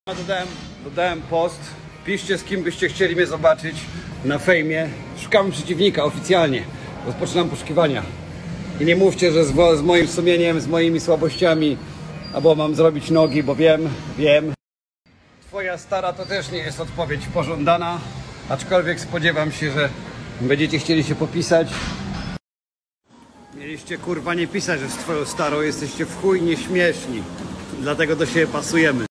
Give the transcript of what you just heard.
Dodałem post. Piszcie, z kim byście chcieli mnie zobaczyć na fejmie. Szukamy przeciwnika oficjalnie. Rozpoczynam poszukiwania. I nie mówcie, że z moim sumieniem, z moimi słabościami, albo mam zrobić nogi, bo wiem. Twoja stara to też nie jest odpowiedź pożądana, aczkolwiek spodziewam się, że będziecie chcieli się popisać. Mieliście kurwa nie pisać, że z twoją starą jesteście w chuj nieśmieszni. Dlatego do siebie pasujemy.